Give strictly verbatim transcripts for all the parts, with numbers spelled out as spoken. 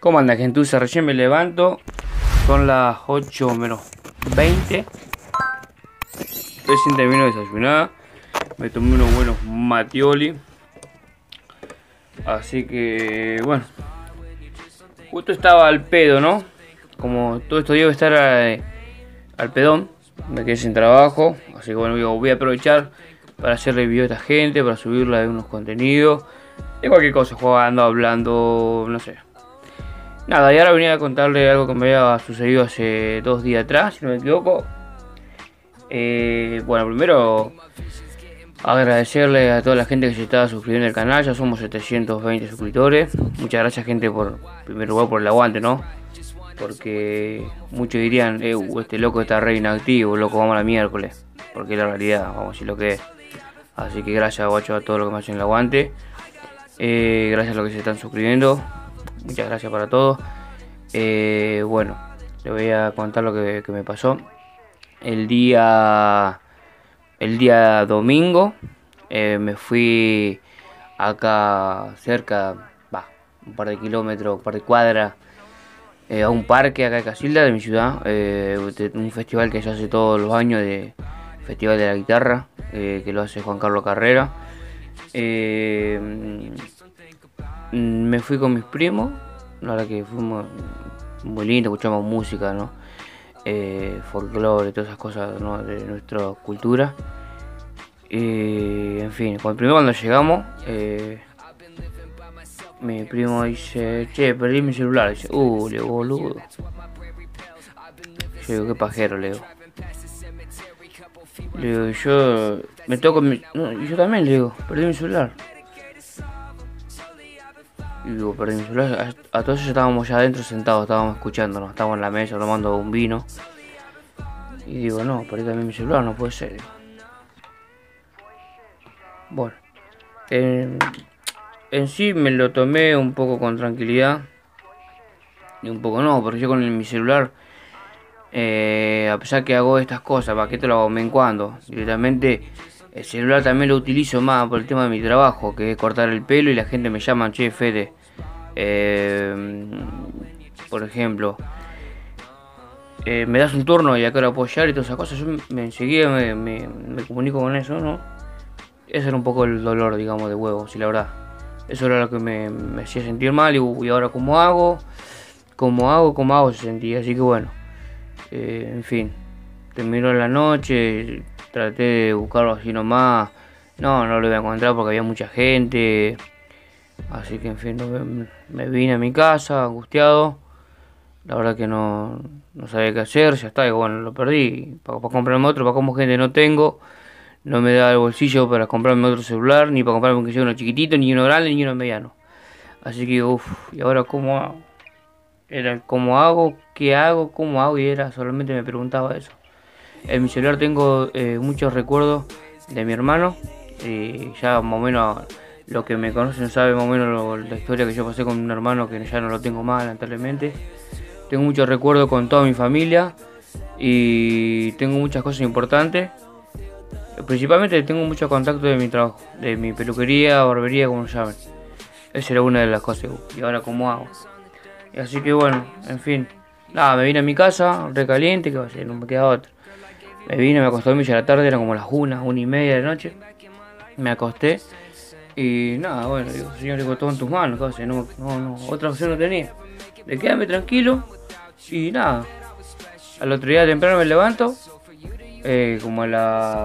¿Cómo anda, gentuza? Recién me levanto. Son las ocho menos veinte. Recién termino de desayunar. Me tomé unos buenos matioli. Así que, bueno. Justo estaba al pedo, ¿no? Como todo estos días voy a estar a, al pedón. Me quedé sin trabajo. Así que, bueno, voy a aprovechar para hacer review a esta gente, para subirla de unos contenidos. De cualquier cosa, jugando, hablando, no sé. Nada, y ahora venía a contarle algo que me había sucedido hace dos días atrás, si no me equivoco. Eh, bueno, primero agradecerle a toda la gente que se está suscribiendo al canal. Ya somos setecientos veinte suscriptores. Muchas gracias, gente, por, en primer lugar, por el aguante, ¿no? Porque muchos dirían, eh, este loco está re inactivo, loco, vamos a la miércoles. Porque es la realidad, vamos a decir lo que es. Así que gracias, guacho, a todos los que me hacen el aguante. Eh, gracias a los que se están suscribiendo. Muchas gracias para todos. Eh, bueno, le voy a contar lo que, que me pasó. El día el día domingo eh, me fui acá cerca, bah, un par de kilómetros, un par de cuadras, eh, a un parque acá de Casilda, de mi ciudad. Eh, un festival que se hace todos los años, de Festival de la Guitarra, eh, que lo hace Juan Carlos Carrera. Eh, me fui con mis primos. La verdad que fuimos muy lindo, escuchamos música, ¿no? Eh, folclore, todas esas cosas, ¿no? De nuestra cultura. Y, en fin, cuando, primero cuando llegamos, eh, mi primo dice, che, perdí mi celular. Dice, uh, le digo, boludo. Yo digo, qué pajero, le digo. Le digo, yo me toco mi... No, yo también, le digo, perdí mi celular. Y digo, perdí mi celular. A, a todos ellos estábamos ya adentro sentados, estábamos escuchándonos, estábamos en la mesa tomando un vino. Y digo, no, perdí también mi celular, no puede ser. Digo. Bueno, en, en sí me lo tomé un poco con tranquilidad. Y un poco no, porque yo con el, mi celular, eh, a pesar que hago estas cosas, ¿para qué te lo hago? Me cuando directamente el celular también lo utilizo más por el tema de mi trabajo, que es cortar el pelo, y la gente me llama, che, Fede, eh, por ejemplo, eh, me das un turno y acá lo puedo llevar y todas esas cosas. Yo me, enseguida me, me, me comunico con eso, ¿no? Ese era un poco el dolor, digamos, de huevo, si la verdad. Eso era lo que me, me hacía sentir mal. Y, y ahora, ¿cómo hago? ¿Cómo hago? ¿Cómo hago? Se sentía. Así que bueno, eh, en fin, terminó la noche. Traté de buscarlo así nomás. No, no lo voy a encontrar porque había mucha gente. Así que, en fin, me, me vine a mi casa angustiado. La verdad que no, no sabía qué hacer. Ya está, y bueno, lo perdí. Para, para comprarme otro, para como gente no tengo. No me da el bolsillo para comprarme otro celular, ni para comprarme aunque sea uno chiquitito, ni uno grande, ni uno mediano. Así que, uff, ¿y ahora cómo hago? Era el cómo hago, qué hago, cómo hago, y era, solamente me preguntaba eso. En mi celular tengo eh, muchos recuerdos de mi hermano. Y ya más o menos, los que me conocen saben más o menos lo, la historia que yo pasé con un hermano que ya no lo tengo más, lamentablemente. Tengo muchos recuerdos con toda mi familia. Y tengo muchas cosas importantes. Principalmente tengo mucho contacto de mi trabajo, de mi peluquería, barbería, como se llamen. Esa era una de las cosas. Y ahora, ¿cómo hago? Y así que bueno, en fin. Nada, me vine a mi casa, recaliente, que va a ser, no me queda otra. Me vine, me acosté a mí ya a la tarde, eran como las una, una y media de la noche. Me acosté. Y nada, bueno, digo, señor, digo, todo en tus manos, ¿qué va a hacer? No, no, no, otra opción no tenía. De quedarme tranquilo. Y nada. Al otro día temprano me levanto. Eh, como a la...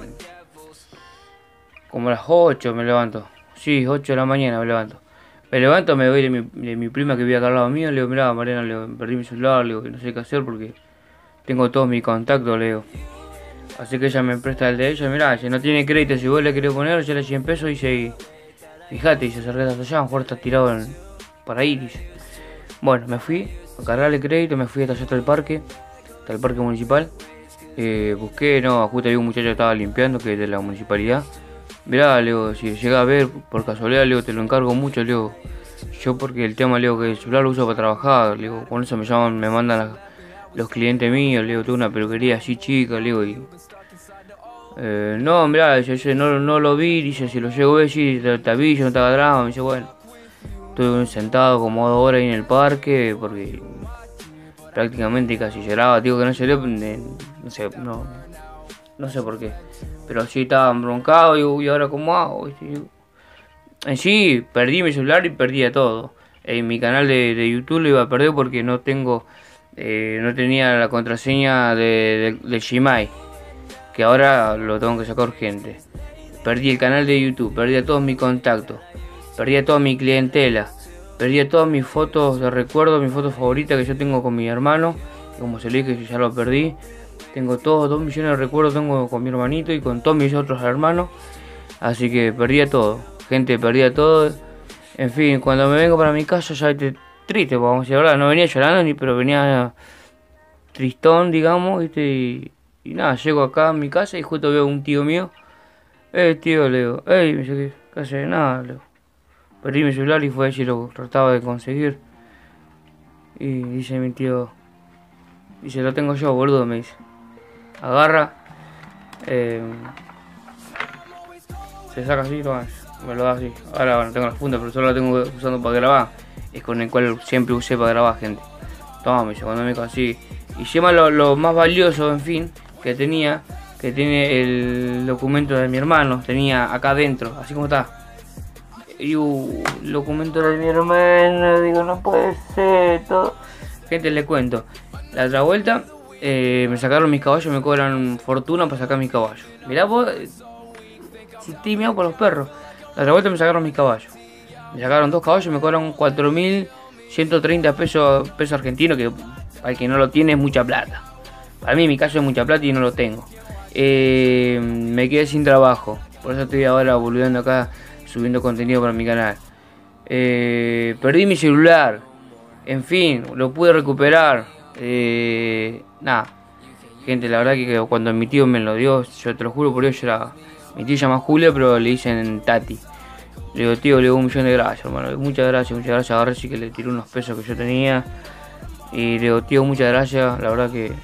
Como a las ocho me levanto. Sí, ocho de la mañana me levanto. Me levanto, me voy de mi, de mi prima que vive acá al lado mío. Le digo, mirá, Mariana, le digo, perdí mi celular. Le digo, que no sé qué hacer porque tengo todos mis contactos, le digo. Así que ella me presta el de ella. Mirá, si no tiene crédito, si vos le querés poner, ya le cien pesos. Y dice, fíjate, dice, se hasta allá, a lo mejor está tirado en, para ahí, dice. Bueno, me fui a cargarle crédito, me fui hasta allá hasta el parque. Hasta el parque municipal. Eh, busqué, no, justo había un muchacho que estaba limpiando, que es de la municipalidad. Mirá, le digo, si llega a ver, por casualidad, le digo, te lo encargo mucho, le digo. Yo porque el tema, le digo, que el celular lo uso para trabajar, le digo, con eso me llaman, me mandan a, los clientes míos, le digo, tengo una peluquería así chica, le digo, y... Eh, no, mirá, dice, no, no lo vi, dice, si lo llego a ver, sí, te, te aviso, no te haga drama, me dice, bueno. Estuve sentado como dos horas ahí en el parque porque prácticamente casi lloraba. Digo que no lloré, no sé, no, no sé por qué. Pero sí estaba embroncado y uy, ahora cómo hago. En sí, perdí mi celular y perdí todo. En mi canal de, de YouTube lo iba a perder porque no tengo, eh, no tenía la contraseña de, de, de Gmail, que ahora lo tengo que sacar urgente. Perdí el canal de YouTube, perdí a todos mis contactos, perdí a toda mi clientela, perdí a todas mis fotos de recuerdo, mis fotos favoritas que yo tengo con mi hermano, que como se le dije, ya lo perdí. Tengo todos, dos millones de recuerdos tengo con mi hermanito y con todos mis otros hermanos, así que perdí a todo, gente, perdí a todo. En fin, cuando me vengo para mi casa ya estoy triste, vamos a decir la verdad, no venía llorando ni, pero venía tristón, digamos, ¿viste? Y, y nada, llego acá a mi casa y justo veo un tío mío. Eh, tío, le digo, ey, me dice, ¿qué hace? Nada, le digo. Perdí mi celular y fue allí, lo trataba de conseguir. Y dice mi tío, dice, lo tengo yo, boludo, me dice. Agarra, eh, se saca así, toma, me lo da así. Ahora bueno, tengo la funda, pero solo la tengo usando para grabar. Es con el cual siempre usé para grabar, gente. Toma, me dice, cuando me dijo así. Y lleva lo, lo más valioso, en fin, que tenía, que tiene el documento de mi hermano, tenía acá adentro, así como está. Y uh, el documento de mi hermano, digo, no puede ser, todo. Gente, le cuento, la otra vuelta, eh, me sacaron mis caballos, me cobran fortuna para sacar mis caballos. Mirá vos, si estoy mirado por los perros. La otra vuelta me sacaron mis caballos. Me sacaron dos caballos y me cobran cuatro mil ciento treinta pesos, pesos argentinos, que al que no lo tiene es mucha plata. Para mí en mi caso es mucha plata y no lo tengo. Eh, me quedé sin trabajo, por eso estoy ahora volviendo acá subiendo contenido para mi canal. Eh, perdí mi celular, en fin, lo pude recuperar. Eh, nada, gente, la verdad que cuando mi tío me lo dio, yo te lo juro por Dios, yo era... Mi tío se llama Julio, pero le dicen Tati. Le digo, tío, le digo un millón de gracias, hermano. Muchas gracias, muchas gracias. Agarré sí que le tiré unos pesos que yo tenía. Y le digo, tío, muchas gracias. La verdad que...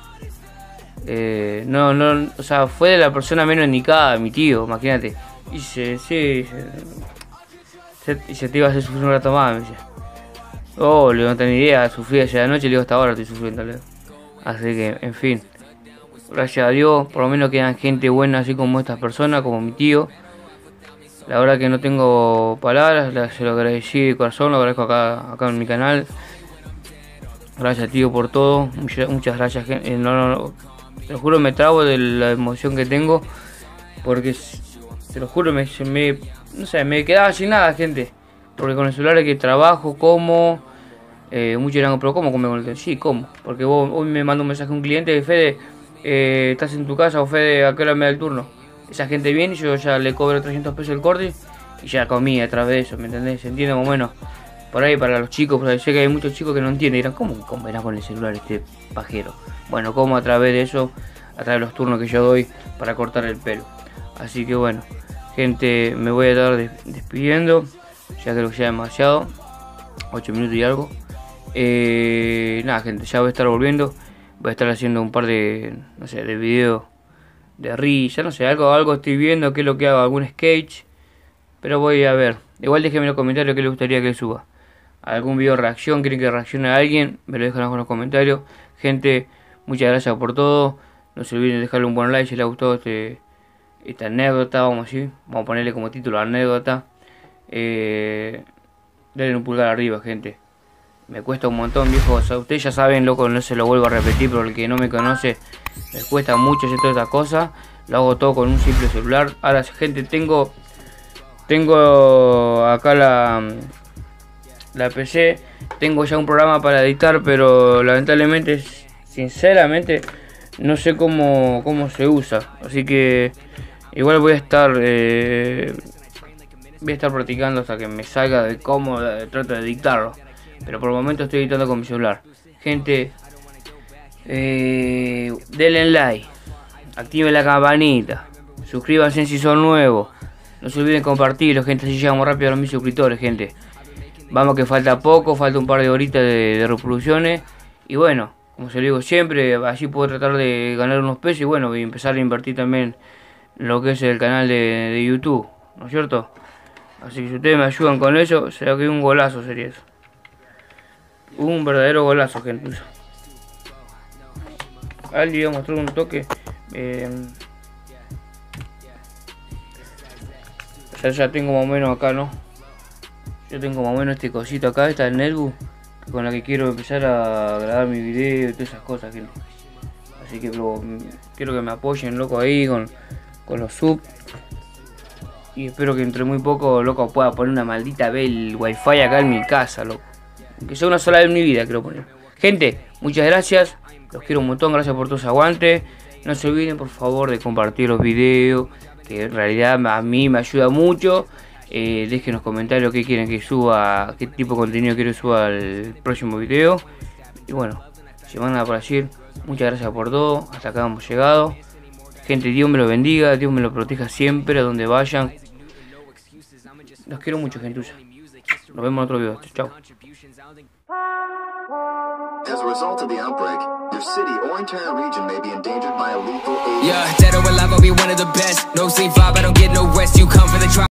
Eh, no, no, o sea, fue de la persona menos indicada, mi tío, imagínate. Y se, sí, se, se, se te iba a hacer sufrir un rato más, me dice. Oh, le no tenía idea, sufrí ayer anoche, le digo, hasta ahora estoy sufriendo, le digo. Así que, en fin. Gracias a Dios, por lo menos quedan gente buena así como estas personas, como mi tío. La verdad que no tengo palabras, se lo agradecí de corazón, lo agradezco acá, acá en mi canal. Gracias tío por todo, muchas, muchas gracias. Eh, no, no, no, te lo juro me trabo de la emoción que tengo, porque te lo juro me, me, no sé, me quedaba sin nada, gente. Porque con el celular es que trabajo, como, eh, muchos dirán, pero ¿cómo come con el teléfono? Sí, ¿cómo? Porque vos, hoy me manda un mensaje a un cliente de Fede, eh, estás en tu casa o Fede, ¿a qué hora me da el turno? Esa gente viene y yo ya le cobro trescientos pesos el corte y ya comí a través de eso, ¿me entendés? Se entiende más o menos. Por ahí para los chicos, porque sé que hay muchos chicos que no entienden, dirán, ¿cómo comerá con el celular este pajero? Bueno, como a través de eso, a través de los turnos que yo doy para cortar el pelo. Así que bueno, gente, me voy a estar despidiendo, ya creo que ya demasiado, ocho minutos y algo. Eh, nada, gente, ya voy a estar volviendo, voy a estar haciendo un par de, no sé, de videos de risa, no sé, algo, algo estoy viendo, qué es lo que hago, algún sketch, pero voy a ver. Igual déjenme en los comentarios qué les gustaría que suba. Algún video de reacción, quieren que reaccione a alguien, me lo dejan abajo en los comentarios. Gente, muchas gracias por todo. No se olviden de dejarle un buen like si les gustó este, esta anécdota, vamos a decir. Vamos a ponerle como título anécdota. Eh, denle un pulgar arriba, gente. Me cuesta un montón, viejo. O sea, ustedes ya saben, loco, no se lo vuelvo a repetir, pero el que no me conoce, me cuesta mucho hacer todas estas cosas. Lo hago todo con un simple celular. Ahora, gente, tengo tengo acá la la P C, tengo ya un programa para editar, pero lamentablemente, sinceramente, no sé cómo, cómo se usa. Así que igual voy a estar eh, voy a estar practicando hasta que me salga de cómo eh, trato de editarlo. Pero por el momento estoy editando con mi celular. Gente, eh, denle like, activen la campanita, suscríbanse si son nuevos. No se olviden compartirlo, gente, así llegamos rápido a los mil suscriptores, gente. Vamos que falta poco, falta un par de horitas de, de reproducciones. Y bueno, como se lo digo siempre, así puedo tratar de ganar unos pesos y bueno, y empezar a invertir también en lo que es el canal de, de YouTube, ¿no es cierto? Así que si ustedes me ayudan con eso, será que un golazo sería eso. Un verdadero golazo, gente. Ahora le voy a mostrar un toque. Eh, ya, ya tengo más o menos acá, ¿no? Yo tengo más o menos este cosito acá, esta del netbook, con la que quiero empezar a grabar mi video y todas esas cosas, gente. Así que bro, quiero que me apoyen, loco, ahí con, con los subs. Y espero que entre muy poco, loco, pueda poner una maldita bell wifi acá en mi casa, loco. Aunque sea una sola vez en mi vida, quiero poner. Gente, muchas gracias. Los quiero un montón, gracias por todo ese aguante. No se olviden, por favor, de compartir los videos, que en realidad a mí me ayuda mucho. Eh, dejen en los comentarios qué quieren que suba, qué tipo de contenido quiero que suba al próximo video. Y bueno, sin más nada por decir, muchas gracias por todo. Hasta acá hemos llegado. Gente, Dios me lo bendiga, Dios me lo proteja siempre, a donde vayan. Los quiero mucho, gentuza. Nos vemos en otro video. Chao. As a result of the outbreak, your city or entire region may be endangered by a lethal agent. Yeah, dead or alive, I'll be one of the best. No scene five.